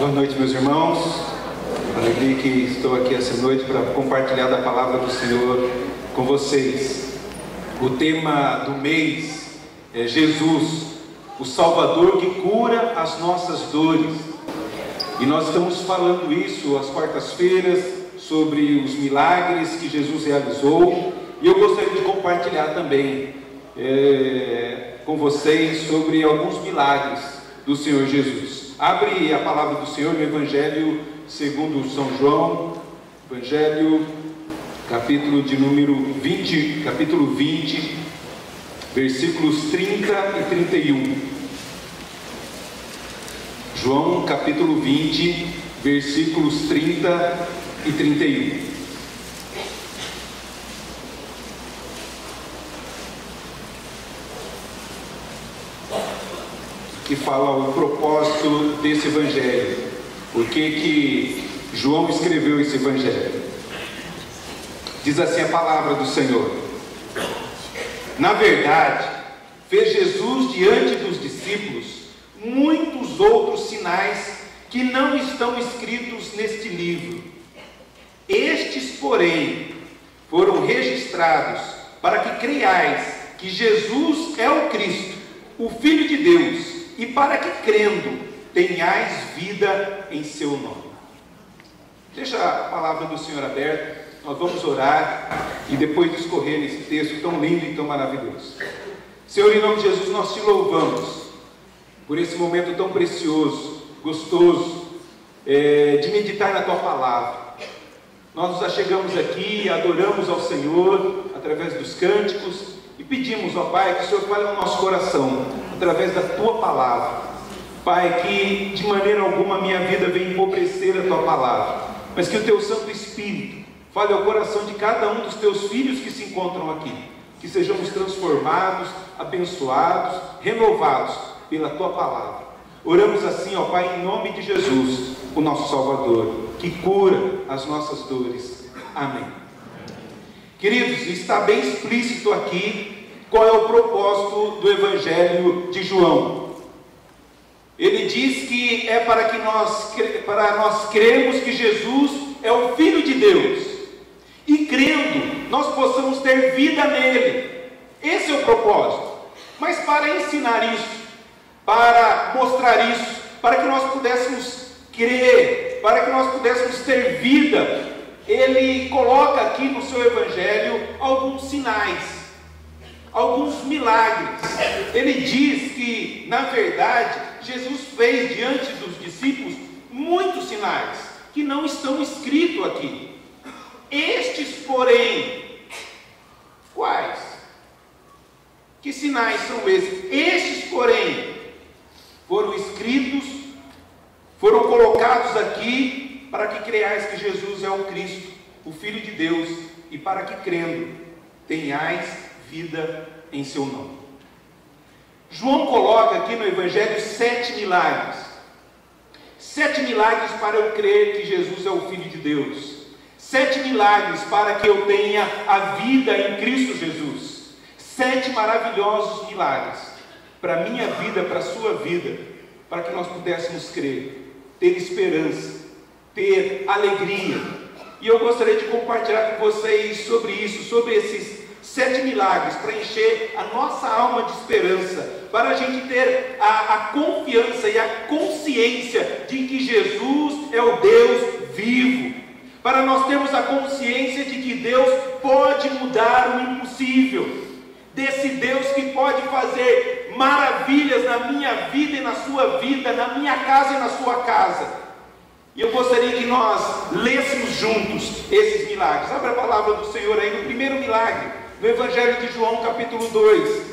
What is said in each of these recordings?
Boa noite, meus irmãos. Alegria que estou aqui essa noite para compartilhar da palavra do Senhor com vocês. O tema do mês é Jesus, o Salvador que cura as nossas dores. E nós estamos falando isso às quartas-feiras sobre os milagres que Jesus realizou. E eu gostaria de compartilhar também com vocês sobre alguns milagres do Senhor Jesus. Abre a palavra do Senhor no Evangelho segundo São João, Evangelho, capítulo 20, versículos 30 e 31. João, capítulo 20, versículos 30 e 31. Que fala o propósito desse evangelho, por que João escreveu esse evangelho. Diz assim a palavra do Senhor: na verdade, fez Jesus diante dos discípulos muitos outros sinais que não estão escritos neste livro. Estes, porém, foram registrados para que creiais que Jesus é o Cristo, o Filho de Deus, e para que, crendo, tenhais vida em seu nome. Deixa a palavra do Senhor aberta, nós vamos orar e depois discorrer nesse texto tão lindo e tão maravilhoso. Senhor, em nome de Jesus, nós te louvamos por esse momento tão precioso, gostoso, de meditar na tua palavra. Nós nos achegamos aqui, adoramos ao Senhor através dos cânticos e pedimos, ó Pai, que o Senhor fale no nosso coração através da tua palavra. Pai, que de maneira alguma a minha vida venha empobrecer a tua palavra, mas que o teu Santo Espírito fale ao coração de cada um dos teus filhos que se encontram aqui, que sejamos transformados, abençoados, renovados pela tua palavra. Oramos assim, ó Pai, em nome de Jesus, o nosso Salvador, que cura as nossas dores. Amém. Queridos, está bem explícito aqui qual é o propósito do Evangelho de João. Ele diz que é para nós cremos que Jesus é o Filho de Deus, e crendo, nós possamos ter vida nele. Esse é o propósito. Mas para ensinar isso, para mostrar isso, para que nós pudéssemos crer, para que nós pudéssemos ter vida, ele coloca aqui no seu Evangelho alguns sinais, alguns milagres. Ele diz que, na verdade, Jesus fez diante dos discípulos muitos sinais que não estão escritos aqui. Estes, porém, quais? Que sinais são esses? Estes, porém, foram escritos, foram colocados aqui para que creiais que Jesus é o Cristo, o Filho de Deus, e para que, crendo, tenhais vida em seu nome. João coloca aqui no Evangelho 7 milagres. 7 milagres para eu crer que Jesus é o Filho de Deus. 7 milagres para que eu tenha a vida em Cristo Jesus. 7 maravilhosos milagres para a minha vida, para a sua vida, para que nós pudéssemos crer, ter esperança, ter alegria. E eu gostaria de compartilhar com vocês sobre isso, sobre esses 7 milagres, para encher a nossa alma de esperança, para a gente ter a confiança e a consciência de que Jesus é o Deus vivo, para nós termos a consciência de que Deus pode mudar o impossível, desse Deus que pode fazer maravilhas na minha vida e na sua vida, na minha casa e na sua casa. E eu gostaria que nós lêssemos juntos esses milagres. Abra a palavra do Senhor aí no primeiro milagre, no Evangelho de João, capítulo 2.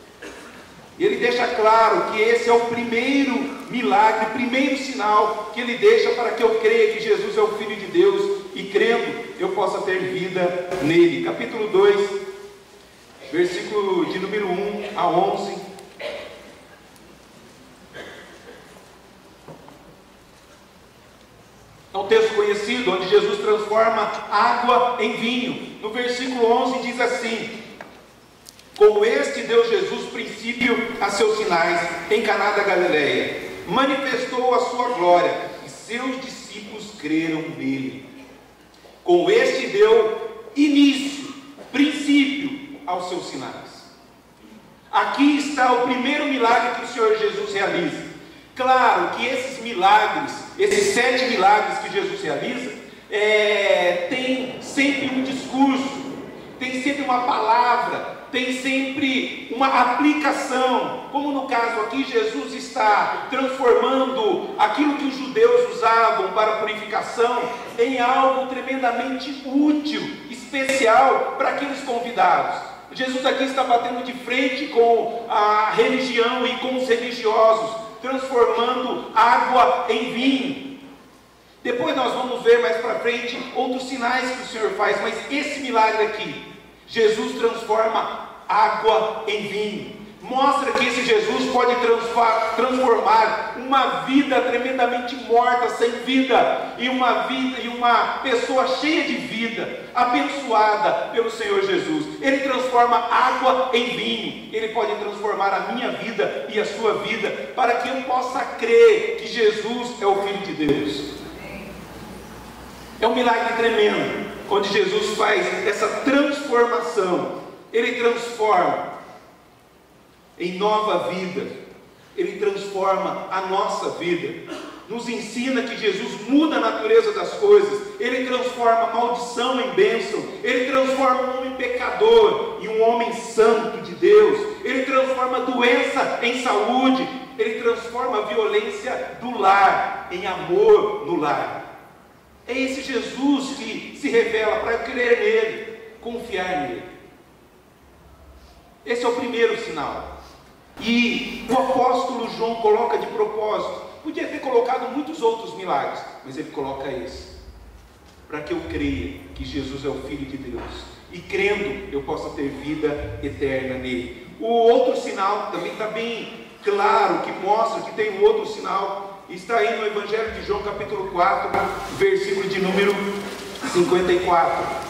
Ele deixa claro que esse é o primeiro milagre, o primeiro sinal que ele deixa para que eu creia que Jesus é o Filho de Deus, e crendo, eu possa ter vida nele. Capítulo 2, versículo de número 1 a 11. É um texto conhecido, onde Jesus transforma água em vinho. No versículo 11 diz assim: com este deu Jesus princípio a seus sinais em Caná da Galileia, manifestou a sua glória, e seus discípulos creram nele. Com este deu início, princípio aos seus sinais. Aqui está o primeiro milagre que o Senhor Jesus realiza. Claro que esses milagres, esses 7 milagres que Jesus realiza, tem sempre um discurso, tem sempre uma palavra, tem sempre uma aplicação. Como no caso aqui, Jesus está transformando aquilo que os judeus usavam para purificação em algo tremendamente útil, especial para aqueles convidados. Jesus aqui está batendo de frente com a religião e com os religiosos, transformando água em vinho. Depois nós vamos ver mais para frente outros sinais que o Senhor faz, mas esse milagre aqui, Jesus transforma água em vinho. Mostra que esse Jesus pode transformar uma vida tremendamente morta, sem vida, e uma pessoa cheia de vida, abençoada pelo Senhor Jesus. Ele transforma água em vinho. Ele pode transformar a minha vida e a sua vida, para que eu possa crer que Jesus é o Filho de Deus. É um milagre tremendo, onde Jesus faz essa transformação. Ele transforma em nova vida, Ele transforma a nossa vida, nos ensina que Jesus muda a natureza das coisas, Ele transforma maldição em bênção, Ele transforma um homem pecador em um homem santo de Deus, Ele transforma doença em saúde, Ele transforma a violência do lar em amor no lar. É esse Jesus que se revela para crer nele, confiar nele. Esse é o primeiro sinal. E o apóstolo João coloca de propósito, podia ter colocado muitos outros milagres, mas ele coloca esse, para que eu creia que Jesus é o Filho de Deus, e crendo eu possa ter vida eterna nele. O outro sinal também está bem claro, que mostra que tem um outro sinal, está aí no Evangelho de João capítulo 4, versículo de número 54.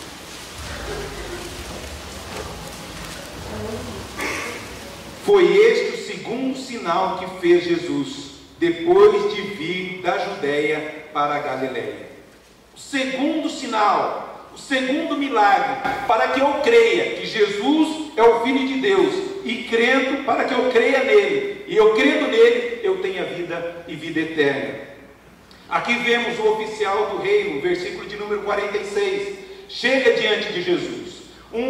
Foi este o segundo sinal que fez Jesus, depois de vir da Judéia para a Galiléia. O segundo sinal, o segundo milagre, para que eu creia que Jesus é o Filho de Deus, e crendo, para que eu creia nele, e eu crendo nele, eu tenha vida e vida eterna. Aqui vemos o oficial do reino, versículo de número 46, chega diante de Jesus,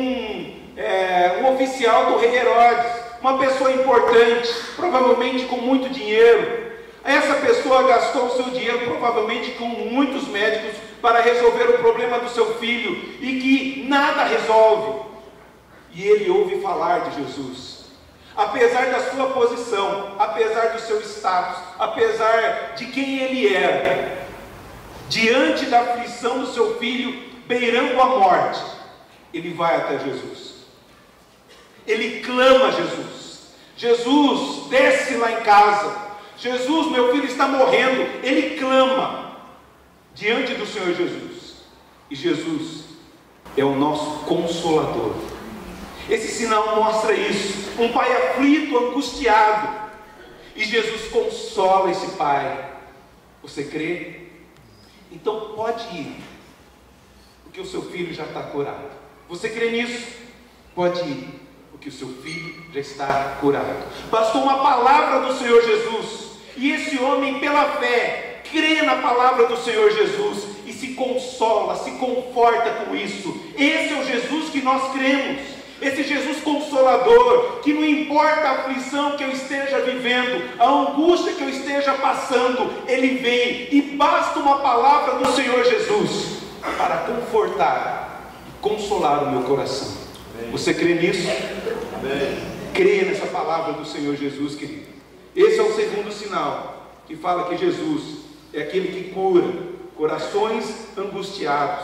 um oficial do rei Herodes, uma pessoa importante, provavelmente com muito dinheiro. Essa pessoa gastou o seu dinheiro provavelmente com muitos médicos para resolver o problema do seu filho, e que nada resolve. E ele ouve falar de Jesus. Apesar da sua posição, apesar do seu status, apesar de quem ele era, diante da aflição do seu filho, beirando a morte, ele vai até Jesus. Ele clama a Jesus. Jesus, desce lá em casa. Jesus, meu filho está morrendo. Ele clama diante do Senhor Jesus. E Jesus é o nosso consolador. Esse sinal mostra isso. Um pai aflito, angustiado. E Jesus consola esse pai. Você crê? Então pode ir, porque o seu filho já está curado. Você crê nisso? Pode ir, porque o seu filho já está curado. Bastou uma palavra do Senhor Jesus, e esse homem, pela fé, crê na palavra do Senhor Jesus, e se consola, se conforta com isso. Esse é o Jesus que nós cremos, esse Jesus consolador, que não importa a aflição que eu esteja vivendo, a angústia que eu esteja passando, Ele vem, e basta uma palavra do Senhor Jesus, para confortar e consolar o meu coração. Você crê nisso? Amém. Creia nessa palavra do Senhor Jesus, querido. Esse é o segundo sinal, que fala que Jesus é aquele que cura corações angustiados.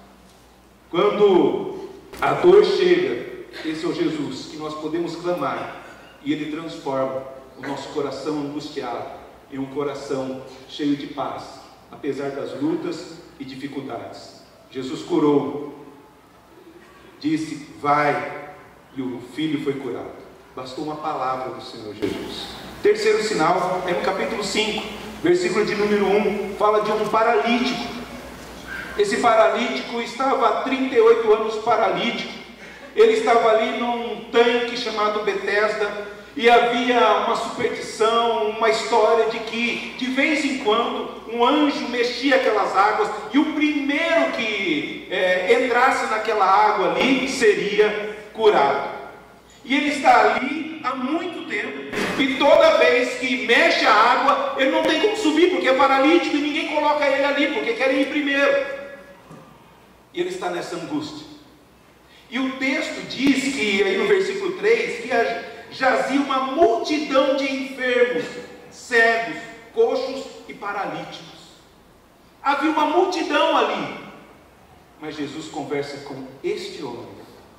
Quando a dor chega, esse é o Jesus que nós podemos clamar, e Ele transforma o nosso coração angustiado em um coração cheio de paz, apesar das lutas e dificuldades. Jesus curou, disse, vai, e o filho foi curado. Bastou uma palavra do Senhor Jesus. Terceiro sinal é no capítulo 5, Versículo de número 1 fala de um paralítico. Esse paralítico estava há 38 anos paralítico. Ele estava ali num tanque chamado Betesda, e havia uma superstição, uma história de que de vez em quando um anjo mexia aquelas águas, e o primeiro que entrasse naquela água ali seria curado. E ele está ali há muito tempo, e toda vez que mexe a água, ele não tem como subir, porque é paralítico, e ninguém coloca ele ali, porque querem ir primeiro. E ele está nessa angústia. E o texto diz que, aí no versículo 3, que jazia uma multidão de enfermos, cegos, coxos e paralíticos. Havia uma multidão ali. Mas Jesus conversa com este homem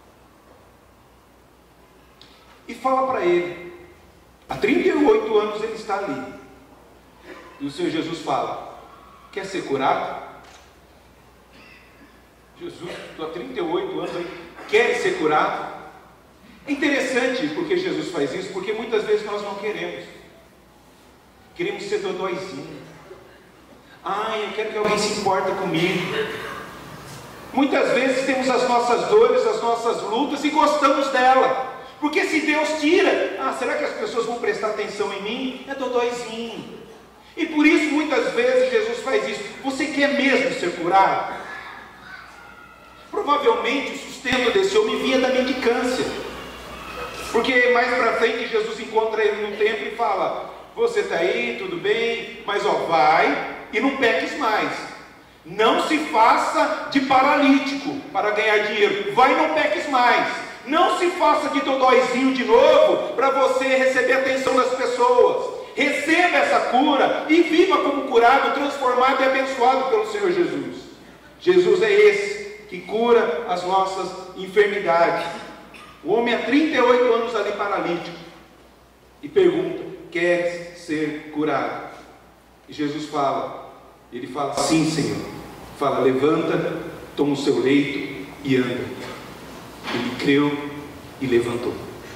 e fala para ele. Há 38 anos ele está ali. E o Senhor Jesus fala: quer ser curado? Jesus, estou há 38 anos aí, quer ser curado? É interessante porque Jesus faz isso, porque muitas vezes nós não queremos. Queremos ser dodóizinho. Eu quero que alguém se importe comigo. Muitas vezes temos as nossas dores, as nossas lutas e gostamos dela. Porque se Deus tira, será que as pessoas vão prestar atenção em mim? É dodóizinho. E por isso muitas vezes Jesus faz isso. Você quer mesmo ser curado? Provavelmente o sustento desse homem vinha da mendicância. Porque mais para frente Jesus encontra ele no templo e fala: você está aí, tudo bem, mas vai e não peques mais. Não se faça de paralítico para ganhar dinheiro. Vai e não peques mais. Não se faça de dodóizinho de novo para você receber a atenção das pessoas. Receba essa cura e viva como curado, transformado e abençoado pelo Senhor Jesus. Jesus é esse que cura as nossas enfermidades. O homem há 38 anos ali paralítico e pergunta: queres ser curado? E Jesus fala, ele fala: sim, Senhor. Fala: levanta, toma o seu leito e anda. Ele creu e levantou.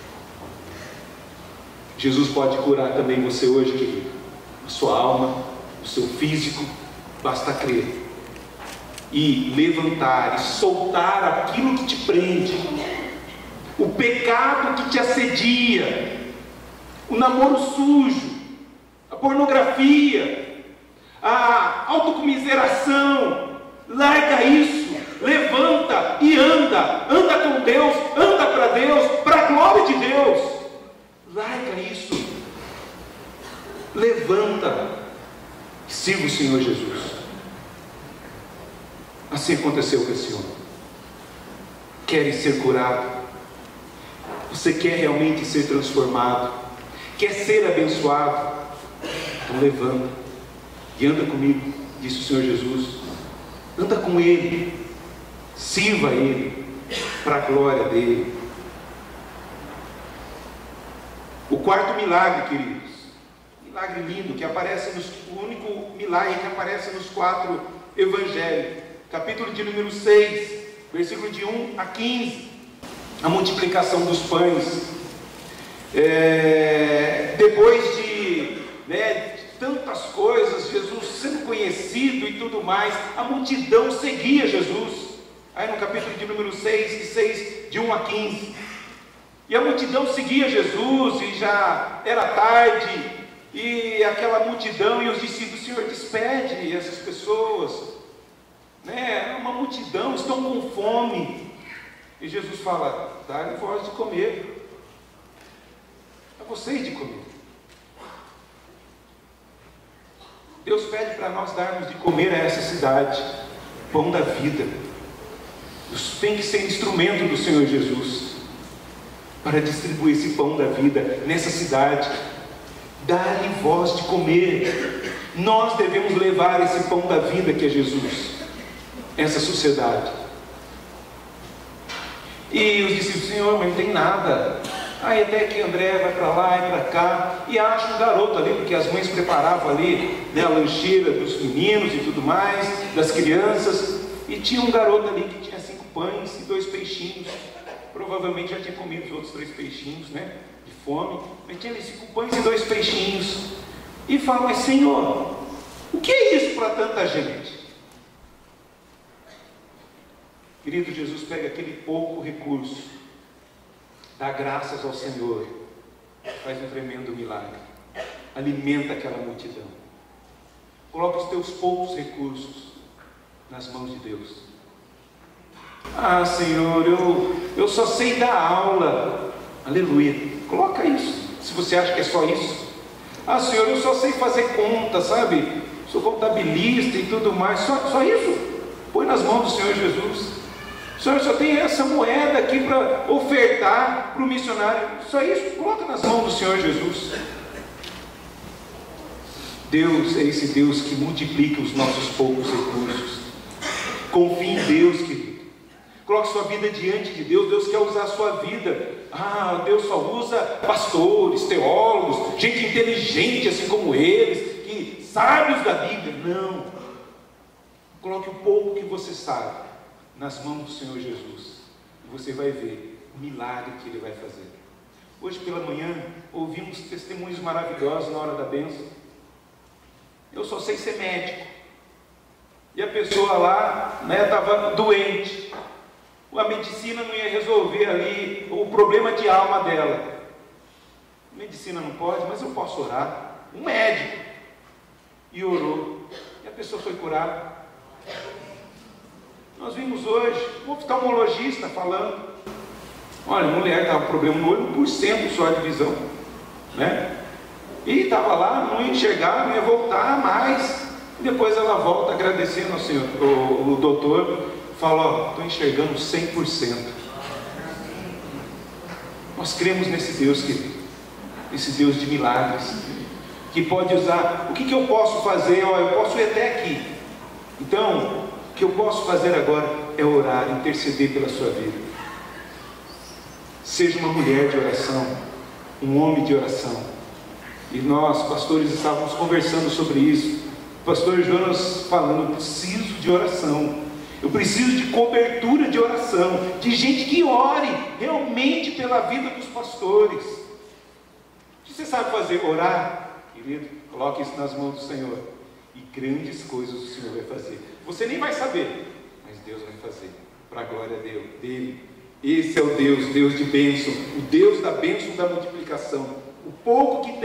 Jesus pode curar também você hoje, querido. A sua alma, o seu físico, basta crer e levantar e soltar aquilo que te prende, o pecado que te assedia, o namoro sujo, a pornografia, a autocomiseração. Larga isso, levanta e anda com Deus, anda para Deus, para a glória de Deus. Larga isso, levanta e siga o Senhor Jesus. Assim aconteceu com esse homem. Quer ser curado? Você quer realmente ser transformado? Quer ser abençoado? Então levanta e anda comigo, disse o Senhor Jesus. Anda com Ele, sirva a Ele, para a glória dEle. O quarto milagre, queridos, milagre lindo, que aparece o único milagre que aparece nos 4 evangelhos, capítulo de número 6, versículo de 1 a 15, a multiplicação dos pães. Depois de tantas coisas, Jesus sendo conhecido e tudo mais, a multidão seguia Jesus. Aí no capítulo de número 6, de 1 a 15, e a multidão seguia Jesus, e já era tarde, e aquela multidão, e os discípulos: Senhor, despede essas pessoas, uma multidão, estão com fome. E Jesus fala: dá-lhe voz de comer, a vocês de comer. Deus pede para nós darmos de comer a essa cidade, pão da vida. Tem que ser instrumento do Senhor Jesus para distribuir esse pão da vida nessa cidade. Dá-lhe voz de comer. Nós devemos levar esse pão da vida que é Jesus, essa sociedade. E os discípulos: Senhor, mas não tem nada. Aí até que André vai para lá e para cá e acha um garoto ali, porque as mães preparavam ali a lancheira dos meninos e tudo mais, das crianças, e tinha um garoto ali que tinha 5 pães e 2 peixinhos. Provavelmente já tinha comido os outros 3 peixinhos, de fome, mas tinha ali 5 pães e 2 peixinhos. E fala: mas Senhor, O que é isso para tanta gente? Querido, Jesus pega aquele pouco recurso, dá graças ao Senhor, faz um tremendo milagre, alimenta aquela multidão. Coloca os teus poucos recursos nas mãos de Deus. Ah, Senhor, eu só sei dar aula. Aleluia. Coloca isso, se você acha que é só isso. Ah, Senhor, eu só sei fazer conta, sabe? Sou contabilista e tudo mais. Só isso? Põe nas mãos do Senhor Jesus. Senhor, só tem essa moeda aqui para ofertar para o missionário. Só isso? Coloca nas mãos do Senhor Jesus. Deus é esse Deus que multiplica os nossos poucos recursos. Confie em Deus, querido. Coloque sua vida diante de Deus. Deus quer usar a sua vida. Ah, Deus só usa pastores, teólogos, gente inteligente assim como eles, que sábios da Bíblia. Não. Coloque o pouco que você sabe nas mãos do Senhor Jesus, e você vai ver o milagre que Ele vai fazer. Hoje pela manhã ouvimos testemunhos maravilhosos na hora da bênção. Eu só sei ser médico, e a pessoa lá estava doente, a medicina não ia resolver ali o problema de alma dela. A medicina não pode, mas eu posso orar. Um médico, e orou, e a pessoa foi curada. Nós vimos hoje um oftalmologista falando, olha, a mulher estava com problema no olho, 1% só de visão, né? E estava lá, não ia enxergar, não ia voltar mais. E depois ela volta agradecendo ao Senhor. O doutor fala, estou enxergando 100%. Nós cremos nesse Deus, querido, esse Deus de milagres, que pode usar. O que eu posso fazer? Eu posso ir até aqui. Então, o que eu posso fazer agora é orar, interceder pela sua vida. Seja uma mulher de oração, um homem de oração. E nós, pastores, estávamos conversando sobre isso. O pastor Jonas falando, eu preciso de oração. Eu preciso de cobertura de oração, de gente que ore realmente pela vida dos pastores. O que você sabe fazer? Orar, querido, coloque isso nas mãos do Senhor. E grandes coisas o Senhor vai fazer. Você nem vai saber, mas Deus vai fazer, para a glória dele. Esse é o Deus de bênção, o Deus da bênção da multiplicação. O pouco que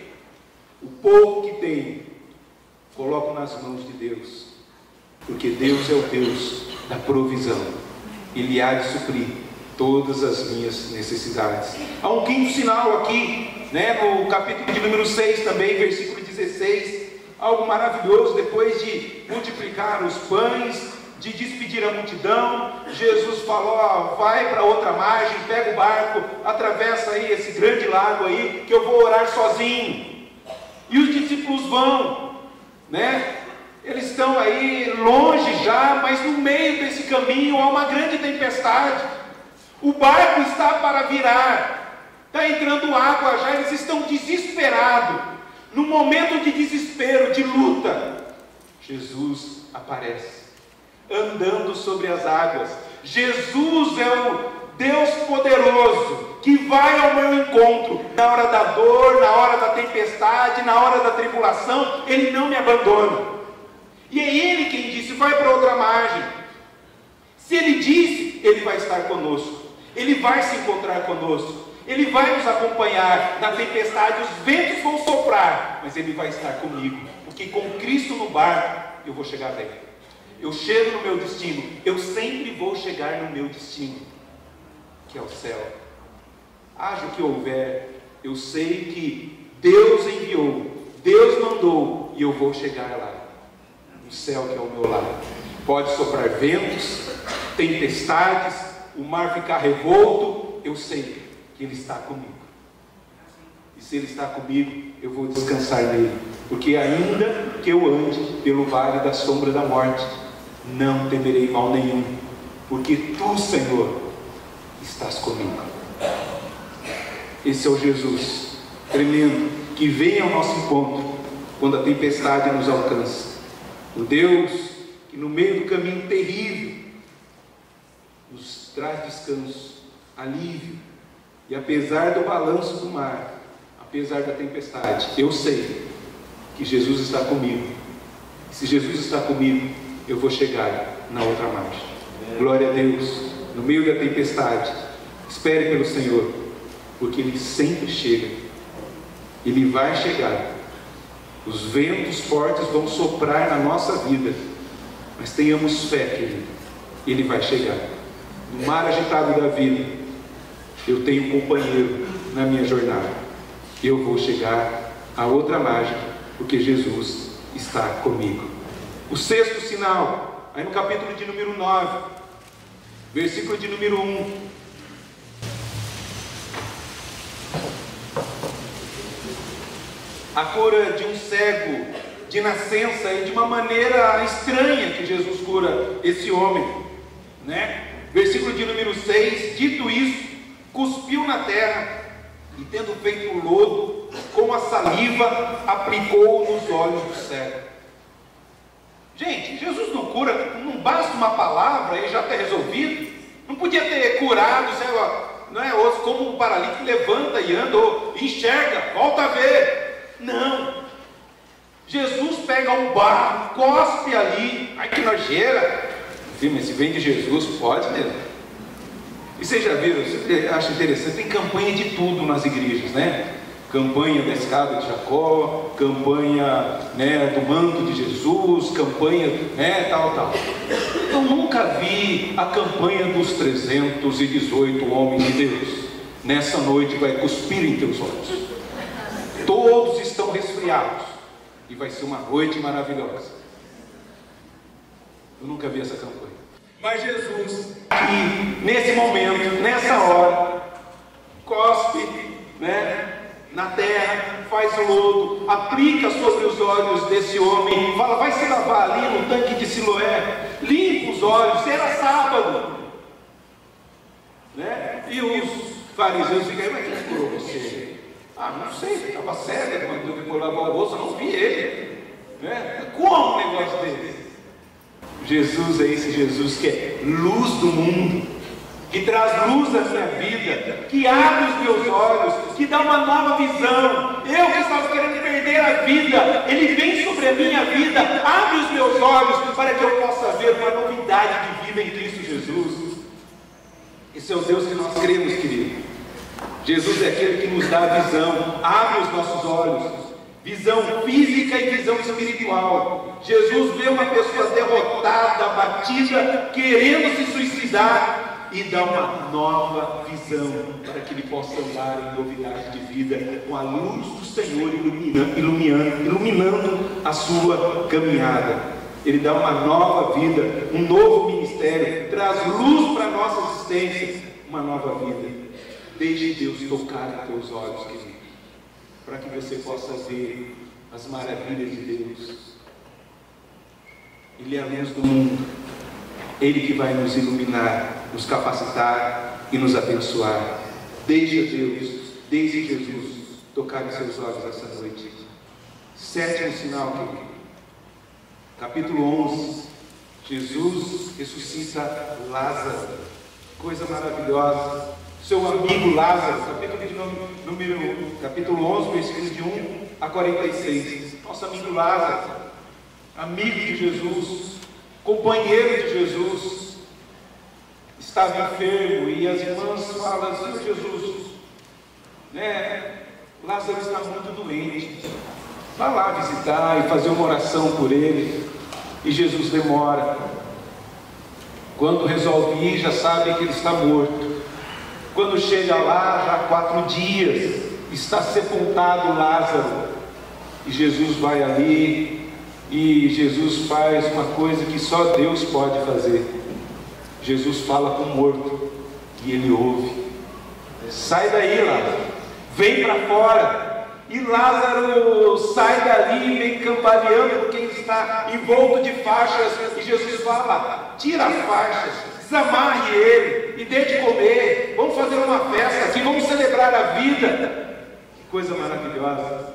tem, coloco nas mãos de Deus, porque Deus é o Deus da provisão. Ele há de suprir todas as minhas necessidades. Há um quinto sinal aqui, no capítulo de número 6 também, versículo 16, algo maravilhoso. Depois de multiplicar os pães, de despedir a multidão, Jesus falou, vai para outra margem, pega o barco, atravessa aí esse grande lago aí, que eu vou orar sozinho. E os discípulos vão, eles estão aí longe já, mas no meio desse caminho há uma grande tempestade. O barco está para virar, está entrando água já, eles estão desesperados. No momento de desespero, de luta, Jesus aparece, andando sobre as águas. Jesus é o Deus poderoso, que vai ao meu encontro, na hora da dor, na hora da tempestade, na hora da tribulação. Ele não me abandona, e é Ele quem disse, vai para outra margem. Se Ele disse, Ele vai estar conosco, Ele vai se encontrar conosco, Ele vai nos acompanhar na tempestade. Os ventos vão soprar, mas Ele vai estar comigo, porque com Cristo no barco, eu vou chegar bem. Eu chego no meu destino, eu sempre vou chegar no meu destino, que é o céu. Haja o que houver, eu sei que Deus enviou, Deus mandou, e eu vou chegar lá, no céu que é o meu lar. Pode soprar ventos, tempestades, o mar ficar revolto, eu sei que Ele está comigo. E se Ele está comigo, eu vou descansar nele, porque ainda que eu ande pelo vale da sombra da morte, não temerei mal nenhum, porque Tu, Senhor, estás comigo. Esse é o Jesus tremendo, que vem ao nosso encontro quando a tempestade nos alcança. O Deus que no meio do caminho terrível nos traz descanso, alívio. E apesar do balanço do mar, apesar da tempestade, eu sei que Jesus está comigo, Se Jesus está comigo, eu vou chegar na outra margem. Glória a Deus. No meio da tempestade, espere pelo Senhor, porque Ele sempre chega. Ele vai chegar. Os ventos fortes vão soprar na nossa vida, mas tenhamos fé, querido. Ele vai chegar. No mar agitado da vida, eu tenho um companheiro na minha jornada. Eu vou chegar à outra margem, porque Jesus está comigo. O sexto sinal, aí no capítulo de número 9, versículo de número 1. A cura de um cego de nascença e de uma maneira estranha que Jesus cura esse homem, né? Versículo de número 6, dito isso, cuspiu na terra e tendo feito o lodo com a saliva, aplicou nos olhos do cego. Gente, Jesus não cura, não basta uma palavra e já está resolvido. Não podia ter curado, não é? Ou como um paralítico levanta e anda, ou enxerga, volta a ver. Não. Jesus pega um barro, cospe ali. Ai, que nojeira. Mas se vem de Jesus, pode mesmo. E vocês já viram, eu acho interessante, tem campanha de tudo nas igrejas, né? Campanha da escada de Jacó, campanha, né, do manto de Jesus, campanha, né, tal. Eu nunca vi a campanha dos 318 homens de Deus. Nessa noite vai cuspir em teus olhos. Todos estão resfriados e vai ser uma noite maravilhosa. Eu nunca vi essa campanha. Mas Jesus, aqui, nesse momento, nessa hora, cospe, né, na terra, faz o lodo, aplica sobre os olhos desse homem, fala, vai se lavar ali no tanque de Siloé, limpa os olhos, era sábado, né? E os fariseus ficam, mas quem curou você? Não sei, estava cego, quando eu fui lavar o rosto, eu não vi ele, né? Como um negócio desse? Jesus é esse Jesus que é luz do mundo, que traz luz à minha vida, que abre os meus olhos, que dá uma nova visão. Eu que estava querendo perder a vida, Ele vem sobre a minha vida, abre os meus olhos para que eu possa ver uma novidade de vida em Cristo Jesus. Esse é o Deus que nós cremos, querido. Jesus é aquele que nos dá a visão, abre os nossos olhos, visão física e visão espiritual. Jesus vê uma pessoa derrotada, abatida, querendo se suicidar, e dá uma nova visão para que ele possa andar em novidade de vida, com a luz do Senhor iluminando a sua caminhada. Ele dá uma nova vida, um novo ministério, traz luz para a nossa existência, uma nova vida. Deixe Deus tocar em teus olhos, querido, para que você possa ver as maravilhas de Deus. Ele é a luz do mundo, Ele que vai nos iluminar, nos capacitar e nos abençoar. Deixe Deus, deixe Jesus tocar em seus olhos essa noite. Sétimo sinal, querido. Capítulo 11. Jesus ressuscita Lázaro. Coisa maravilhosa. Seu amigo Lázaro, capítulo 11, versículos de 1 a 46. Nosso amigo Lázaro, amigo de Jesus, companheiro de Jesus, estava enfermo, e as irmãs falam, Senhor Jesus, né, Lázaro está muito doente, vá lá visitar e fazer uma oração por ele. E Jesus demora. Quando resolve ir, já sabe que ele está morto. Quando chega lá, já há 4 dias, está sepultado Lázaro. E Jesus vai ali, e Jesus faz uma coisa que só Deus pode fazer. Jesus fala com o morto, e ele ouve. Sai daí, Lázaro, vem para fora. E Lázaro sai dali, vem cambaleando, porque ele está envolto de faixas. E Jesus fala, tira as faixas, desamarre ele, e dê de comer. Vamos fazer uma festa aqui, vamos celebrar a vida. Que coisa maravilhosa.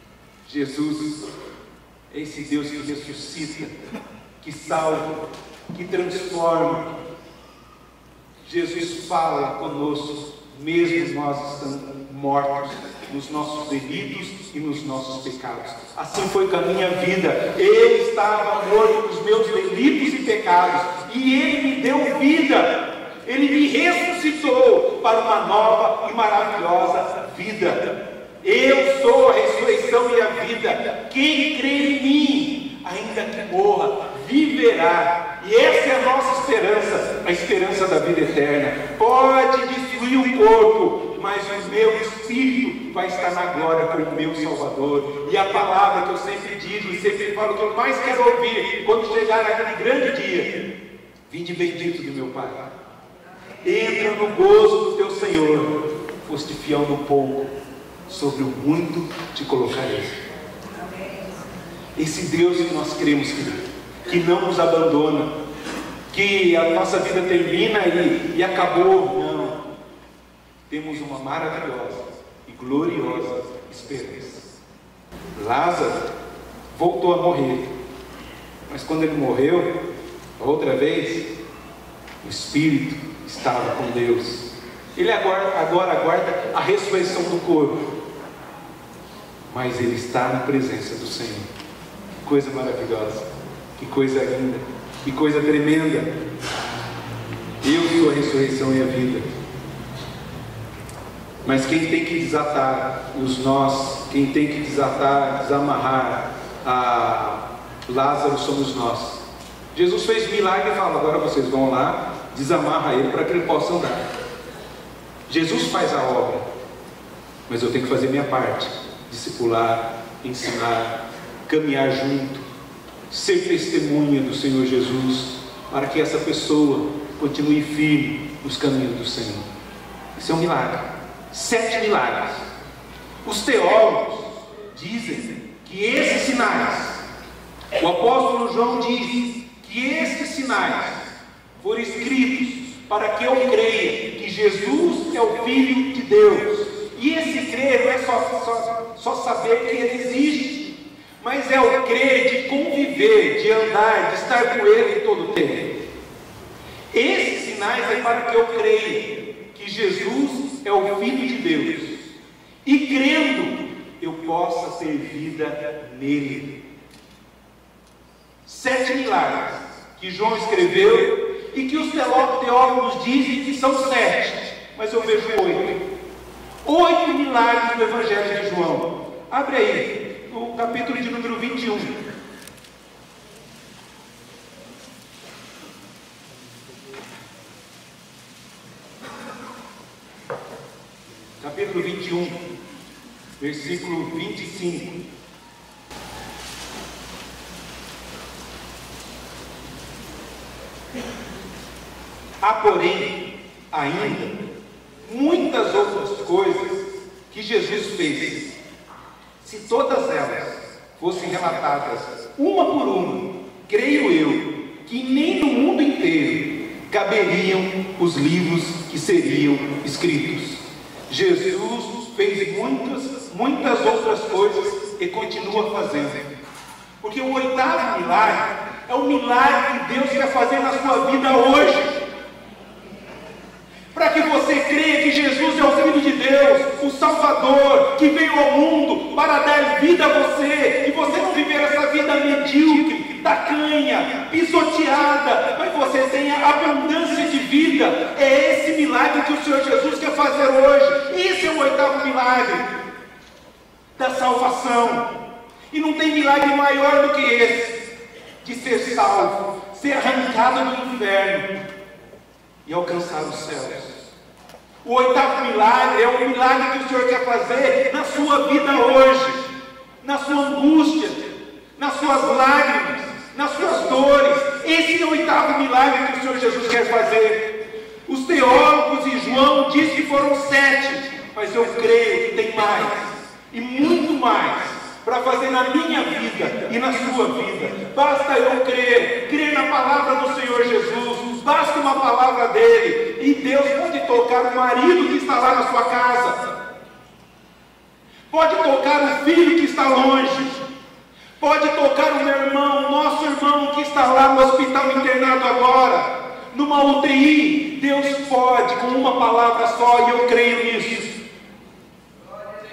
Jesus é esse Deus que ressuscita, que salva, que transforma. Jesus fala conosco, mesmo nós estando mortos. nos nossos delitos e nos nossos pecados. Assim foi com a minha vida. Eu estava morto nos meus delitos e pecados, e Ele me deu vida. Ele me ressuscitou para uma nova e maravilhosa vida. Eu sou a ressurreição e a vida. Quem crê em mim, ainda que morra, viverá. E essa é a nossa esperança, a esperança da vida eterna. Pode destruir o corpo, mas o meu espírito vai estar na glória com o meu Salvador. E a palavra que eu sempre digo e sempre falo, que eu mais quero ouvir quando chegar aquele grande dia: vinde bendito do meu Pai, entra no gozo do teu Senhor. Foste fiel no pouco, sobre o muito te colocarei. Esse Deus que nós cremos, que não nos abandona, que a nossa vida termina e acabou. Não. Temos uma maravilhosa e gloriosa esperança. Lázaro voltou a morrer, mas quando ele morreu, outra vez, o Espírito estava com Deus. Ele agora aguarda a ressurreição do corpo, mas ele está na presença do Senhor. Que coisa maravilhosa, que coisa linda, que coisa tremenda. Eu sou a ressurreição e a vida. Mas quem tem que desatar os nós, quem tem que desamarrar a Lázaro somos nós. Jesus fez milagre e fala: agora vocês vão lá, desamarra ele para que ele possa andar. Jesus faz a obra, mas eu tenho que fazer minha parte: discipular, ensinar, caminhar junto, ser testemunha do Senhor Jesus, para que essa pessoa continue firme nos caminhos do Senhor. Isso é um milagre. 7 milagres. Os teólogos dizem que esses sinais, o apóstolo João diz que esses sinais foram escritos para que eu creia que Jesus é o Filho de Deus. E esse crer não é só saber que Ele existe, mas é o crer de conviver, de andar, de estar com Ele em todo o tempo. Esses sinais é para que eu creia que Jesus é o Filho de Deus, e crendo, eu possa ter vida nele. 7 milagres que João escreveu e que os teólogos dizem que são 7, mas eu vejo 8 milagres do Evangelho de João. Abre aí, no capítulo de número 21. Capítulo 21, versículo 25. Há, porém, ainda muitas outras coisas que Jesus fez. Se todas elas fossem relatadas uma por uma, creio eu que nem no mundo inteiro caberiam os livros que seriam escritos. Jesus fez muitas outras coisas e continua fazendo. Porque o 8º milagre é o milagre que Deus quer fazer na sua vida hoje. Para que você creia que Jesus é o Filho de Deus, o Salvador, que veio ao mundo para dar vida a você, e você não viver essa vida medíocre, tacanha, pisoteada, mas você tenha abundância de vida. É esse milagre que o Senhor Jesus quer fazer hoje. Esse é o 8º milagre da salvação. E não tem milagre maior do que esse, de ser salvo, ser arrancado do inferno e alcançar os céus. O 8º milagre é um milagre que o Senhor quer fazer na sua vida hoje, na sua angústia, nas suas lágrimas, nas suas dores. Esse é o 8º milagre que o Senhor Jesus quer fazer. Os teólogos e João dizem que foram 7, mas eu creio que tem mais, e muito mais, para fazer na minha vida e na sua vida. Basta eu crer na palavra do Senhor Jesus, basta uma palavra dele, e Deus pode tocar o marido que está lá na sua casa, pode tocar o filho que está longe, pode tocar o meu irmão, o nosso irmão que está lá no hospital internado agora, numa UTI. Deus pode com uma palavra só, e eu creio nisso.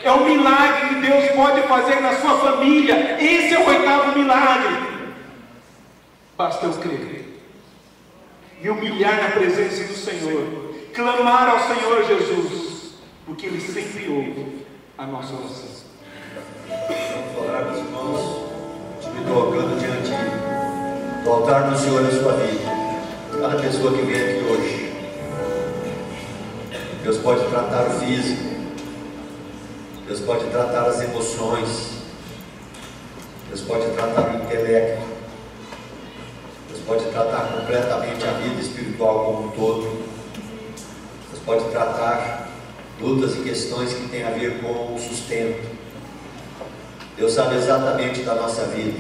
É um milagre que Deus pode fazer na sua família. Esse é o 8º milagre. Basta eu crer, me humilhar na presença do Senhor, clamar ao Senhor Jesus, porque Ele sempre ouve a nossa oração. Vamos orar, meus irmãos, me colocando diante do altar do Senhor na sua vida. Cada pessoa que vem aqui hoje, Deus pode tratar o físico, Deus pode tratar as emoções, Deus pode tratar o intelecto, Deus pode tratar completamente a vida espiritual como um todo. Deus pode tratar lutas e questões que têm a ver com o sustento. Deus sabe exatamente da nossa vida.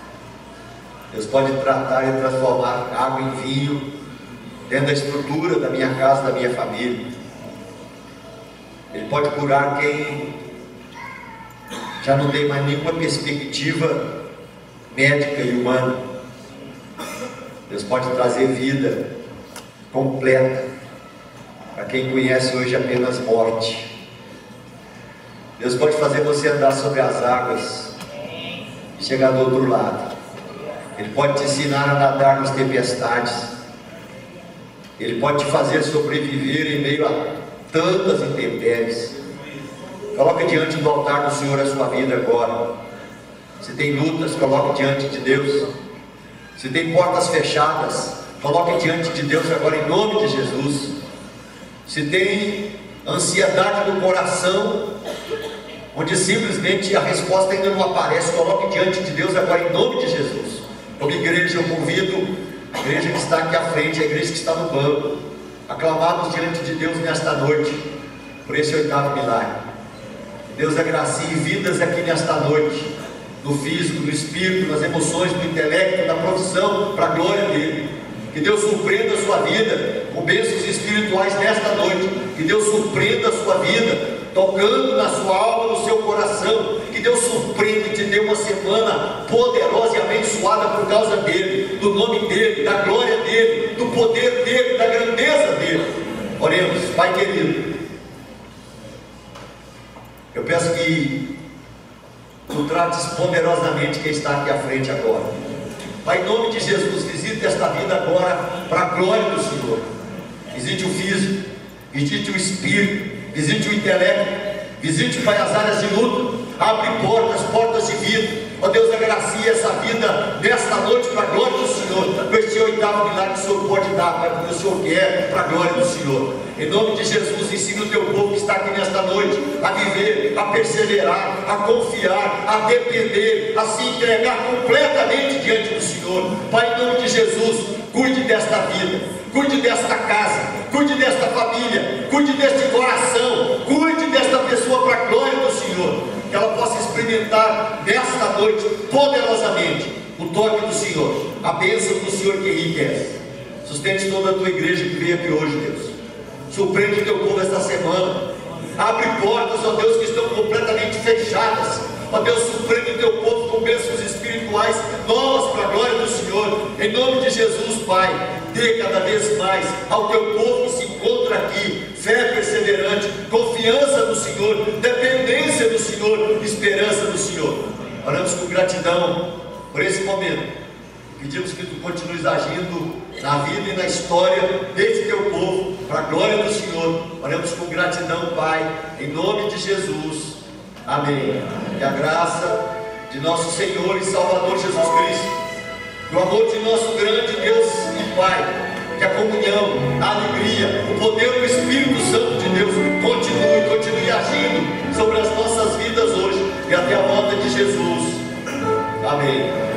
Deus pode tratar e transformar água em vinho dentro da estrutura da minha casa, da minha família. Ele pode curar quem já não tem mais nenhuma perspectiva médica e humana. Deus pode trazer vida completa para quem conhece hoje apenas morte. Deus pode fazer você andar sobre as águas e chegar do outro lado. Ele pode te ensinar a nadar nas tempestades. Ele pode te fazer sobreviver em meio a tantas intempéries. Coloque diante do altar do Senhor a sua vida agora. Se tem lutas, coloque diante de Deus. Se tem portas fechadas, coloque diante de Deus agora em nome de Jesus. Se tem ansiedade no coração, onde simplesmente a resposta ainda não aparece, coloque diante de Deus agora em nome de Jesus. Como igreja, eu convido a igreja que está aqui à frente, a igreja que está no banco, a clamarmos diante de Deus nesta noite, por esse 8º milagre. Deus agracie vidas aqui nesta noite, no físico, no espírito, nas emoções, no intelecto, na profissão, para a glória dele. Que Deus surpreenda a sua vida com bênçãos espirituais nesta noite. Que Deus surpreenda a sua vida, tocando na sua alma, no seu coração. Que Deus surpreenda e te dê uma semana poderosa e abençoada por causa dele, do nome dele, da glória dele, do poder dele, da grandeza dele. Oremos. Pai querido, eu peço que Tu trates poderosamente quem está aqui à frente agora. Pai, em nome de Jesus, visite esta vida agora para a glória do Senhor. Visite o físico, visite o espírito, visite o intelecto, visite, Pai, as áreas de luta. Abre portas de vida. Ó Deus, agracie essa vida nesta noite para a glória do Senhor. Com este 8º milagre que o Senhor pode dar, Pai, porque o Senhor quer para a glória do Senhor. Em nome de Jesus, ensina o teu povo que está aqui nesta noite a viver, a perseverar, a confiar, a depender, a se entregar completamente diante do Senhor. Pai, em nome de Jesus, cuide desta vida, cuide desta casa, cuide desta família, cuide deste coração, cuide desta pessoa para a glória do Senhor. Que ela possa experimentar nesta noite poderosamente o toque do Senhor, a bênção do Senhor que enriquece. Sustente toda a tua igreja que veio aqui hoje, Deus. Surpreende o teu povo esta semana. Abre portas, ó Deus, que estão completamente fechadas. Ó Deus, surpreende o teu povo com bênçãos espirituais novas para a glória do Senhor. Em nome de Jesus, Pai, dê cada vez mais ao teu povo que se encontra aqui fé perseverante, confiança no Senhor, dependência do Senhor, esperança no Senhor. Oramos com gratidão por esse momento. Pedimos que Tu continues agindo na vida e na história desse teu povo, para a glória do Senhor. Oramos com gratidão, Pai, em nome de Jesus. Amém. Que a graça de nosso Senhor e Salvador Jesus Cristo, o amor de nosso grande Deus e Pai, que a comunhão, a alegria, o poder do Espírito Santo de Deus continue agindo sobre as nossas vidas hoje e até a volta de Jesus. Amém.